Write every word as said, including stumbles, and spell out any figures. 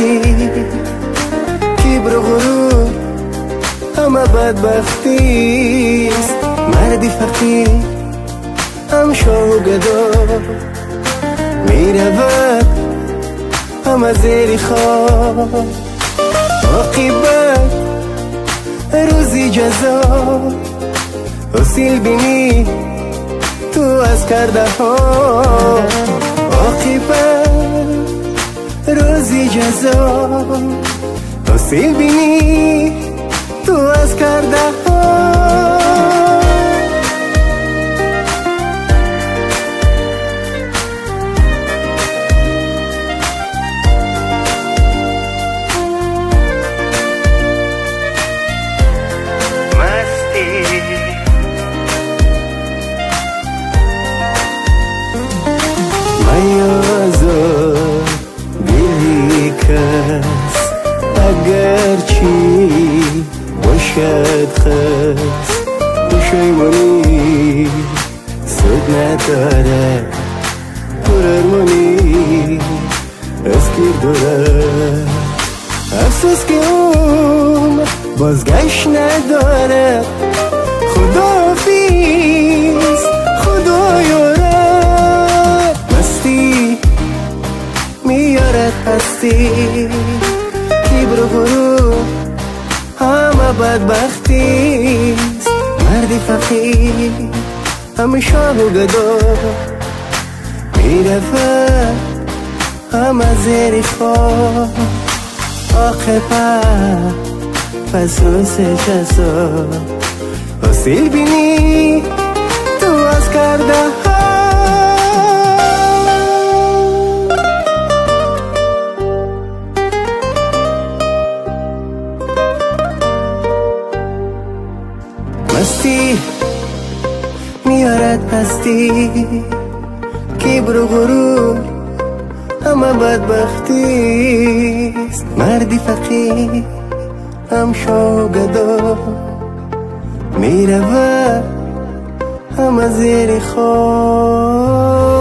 کبر و غرور همه بدبختیست. مردی فقیر هم شاه و گدا میرود همه زیر خواب. عاقبت روزی جزا حاصل بینی تو از کرده ها. عاقبت روزی جزا حاصل بینی تو از کرده ها. اگر چی باشد خست پشیمانی سود نداره. پرارمانی از گیر داره. افسوس که اون بازگشت نداره. خداحافظ خدا یارد. مستی میارد پستی. کبر و غرور همه بدبختیست. مردی فقیر همه شاه و گدا میرود همه زیر خواب. عاقبت پس روز جزا حاصل بینی تو از کرده ها. مستی میارد پستی. کبر و غرور همه بدبختیست. مردی فقیر هم شاه و گدا میرود همه زیر خواب.